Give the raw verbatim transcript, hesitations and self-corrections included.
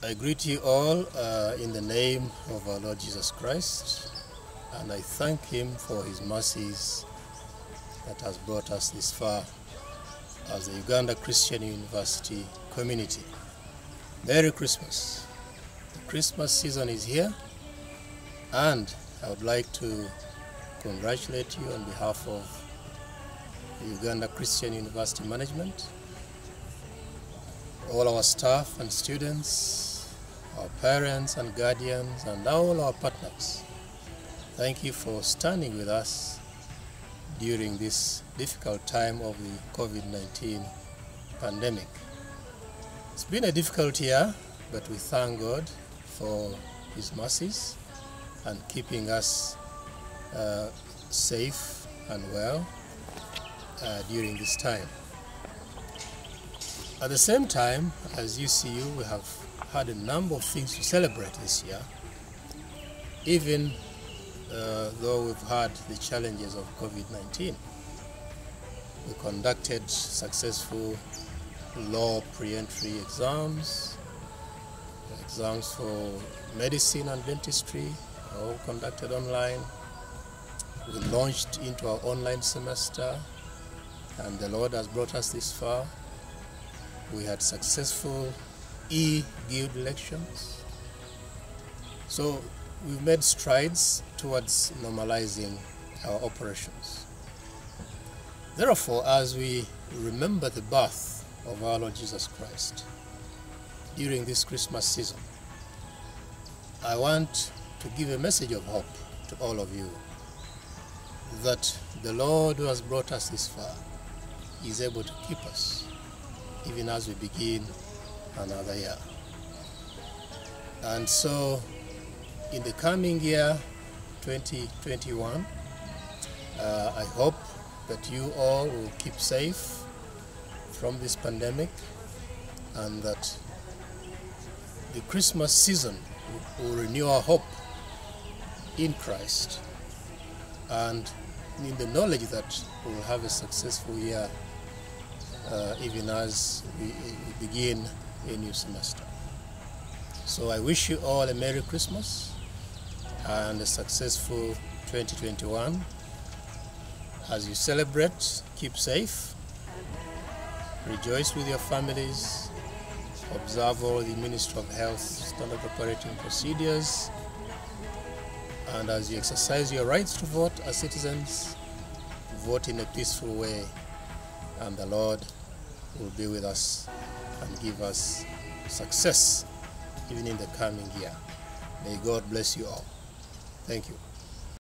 I greet you all uh, in the name of our Lord Jesus Christ, and I thank Him for His mercies that has brought us this far as the Uganda Christian University community. Merry Christmas. The Christmas season is here, and I would like to congratulate you on behalf of the Uganda Christian University management, all our staff and students, our parents and guardians, and all our partners. Thank you for standing with us during this difficult time of the COVID nineteen pandemic. It's been a difficult year, but we thank God for His mercies and keeping us uh, safe and well uh, during this time. At the same time, as U C U, we have had a number of things to celebrate this year, even uh, though we've had the challenges of COVID nineteen. We conducted successful law pre-entry exams, exams for medicine and dentistry, all conducted online. We launched into our online semester, and the Lord has brought us this far. We had successful e-guild elections. So we've made strides towards normalizing our operations. Therefore, as we remember the birth of our Lord Jesus Christ during this Christmas season, I want to give a message of hope to all of you that the Lord who has brought us this far is able to keep us even as we begin another year. And so in the coming year twenty twenty-one, uh, I hope that you all will keep safe from this pandemic, and that the Christmas season will renew our hope in Christ, and in the knowledge that we will have a successful year uh, even as we, we begin a new semester. So I wish you all a Merry Christmas and a successful twenty twenty-one. As you celebrate, keep safe, rejoice with your families, observe all the Ministry of Health standard operating procedures, and as you exercise your rights to vote as citizens, vote in a peaceful way, and the Lord will be with us and give us success even in the coming year. May God bless you all. Thank you.